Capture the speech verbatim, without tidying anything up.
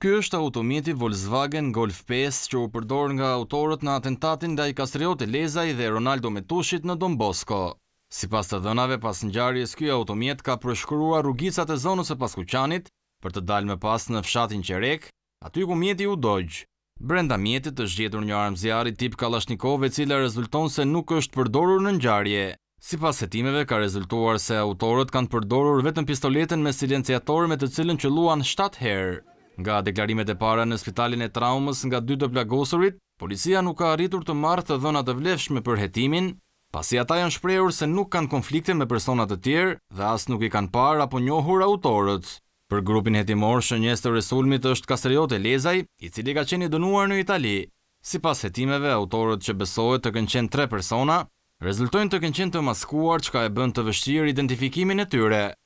Ky është automjeti Volkswagen Golf pesë që u përdor nga autorët në atentatin ndaj Kastrioti Lezaj dhe Ronaldo Metushit në Don Bosco. Sipas të dhënave pas ngjarjes, ky automjet ka përshkruar rrugicat e zonës së Paskuqanit për të dalë më pas në fshatin Qerek, aty ku mjeti u dogj. Brenda mjetit është gjetur një armë zjarri tip Kalashnikov, e cila rezulton se nuk është përdorur në ngjarje. Sipas hetimeve ka rezultuar se autorët kanë përdorur vetëm pistoletën me silenciator me të cilën qelluan shtatë herë. Nga deklarimet e para në spitalin e traumës nga dy të plagosurit, policia nuk ka arritur të marrë të dhëna të vlefshme për hetimin, pasi ata janë shprehur se nuk kanë konflikte me persona të tjerë dhe as nuk i kanë parë apo njohur autorët. Për grupin hetimor, shënjestër e sulmit është Kastrioti Lezaj, i cili ka qenë i dënuar në Itali. Sipas hetimeve, autorët që besohet të kenë qenë tre persona, rezultojnë të kenë qenë të maskuar, çka e bën të vështirë identifikimin e tyre.